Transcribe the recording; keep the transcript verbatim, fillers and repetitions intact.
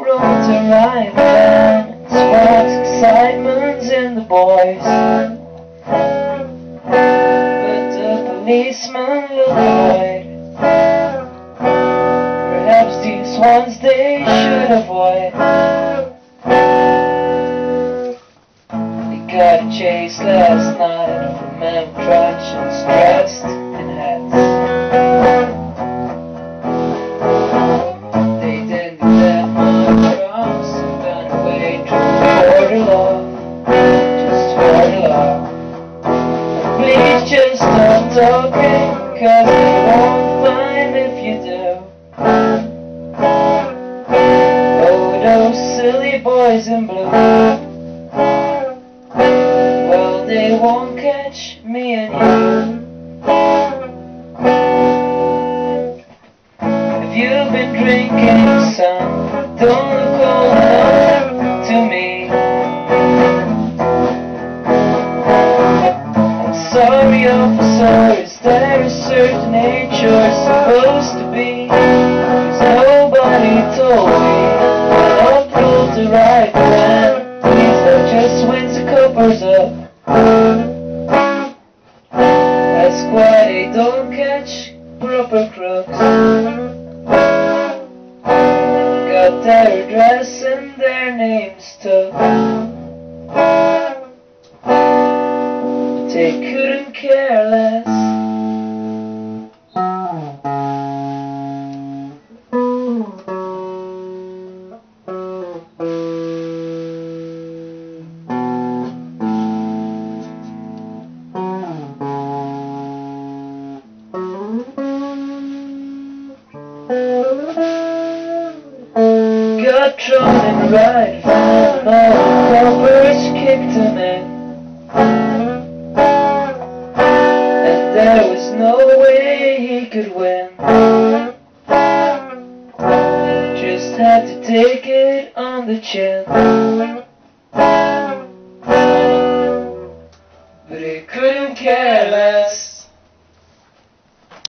road to riot, man. Sparks excitement in the boys, but the policemen look annoyed. Perhaps these ones they should avoid. They got a chase last night from men crutches dressed in hats. They didn't do that much wrong, so got away for the law, just for the law. Please just stop talking, cause they won't mind if you do. Oh, those silly boys in blue, well, they won't catch me and you. If you've been drinking, son, don't look old enough to me. I'm sorry, officer, is there a certain age you're supposed to be? 'Cause nobody told me when I pulled the right man. Please don't just wince the coppers up. That's why they don't catch proper crooks. Got their address and their names took, but they couldn't care less. Got thrown in the right van and all the coppers kicked him in, and there was no way he could win. Just had to take it on the chin, but he couldn't care